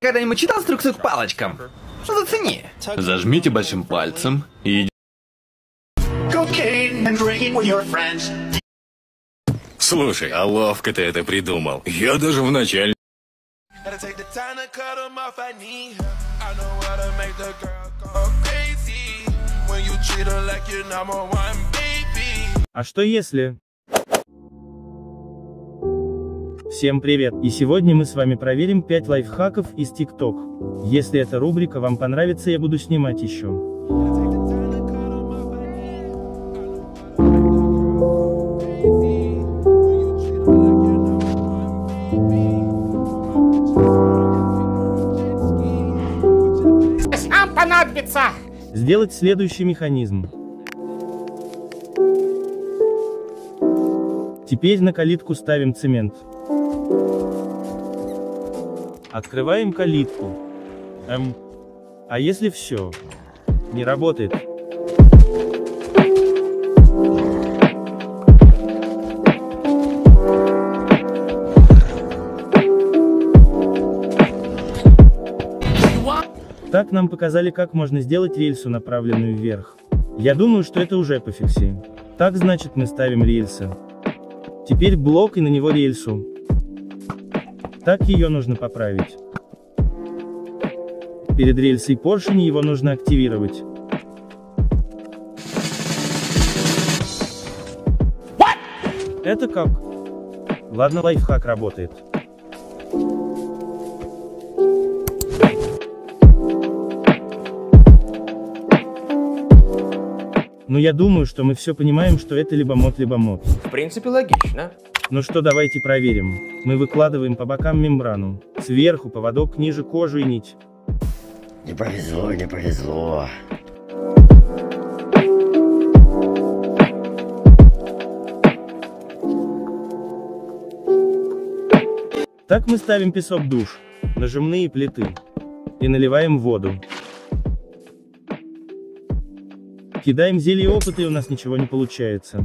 когда-нибудь читал инструкцию к палочкам? Зацени. Зажмите большим пальцем и... Слушай, а ловко ты это придумал. Я даже в начале... А что если... Всем привет, и сегодня мы с вами проверим 5 лайфхаков из TikTok. Если эта рубрика вам понравится, я буду снимать еще. Нам понадобится Сделать следующий механизм. Теперь на калитку ставим цемент. Открываем калитку. А если все не работает? Так нам показали, как можно сделать рельсу, направленную вверх. Я думаю, что это уже пофикси. Так, значит, мы ставим рельсы. Теперь блок и на него рельсу. Так ее нужно поправить. Перед рельсой поршень, его нужно активировать. Это как? Ладно, лайфхак работает. Но я думаю, что мы все понимаем, что это либо мод, либо мод. В принципе, логично. Ну что, давайте проверим. Мы выкладываем по бокам мембрану. Сверху поводок, ниже кожу и нить. Не повезло, не повезло. Так мы ставим песок душ, нажимные плиты. И наливаем воду. Кидаем зелье опыта, и у нас ничего не получается.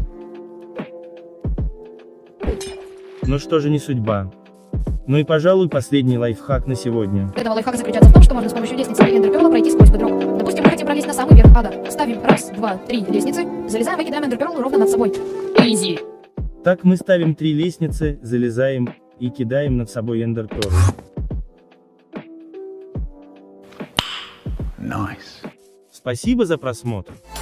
Ну что же, не судьба. Ну и, пожалуй, последний лайфхак на сегодня. Этого лайфхака заключается в том, что можно с помощью лестницы и эндерперла пройти сквозь бедрок. Допустим, мы хотим пролезть на самый верх ада. Ставим 1, 2, 3 лестницы, залезаем и кидаем эндерперл ровно над собой. Изи. Так мы ставим 3 лестницы, залезаем и кидаем над собой эндерперл. Nice. Спасибо за просмотр.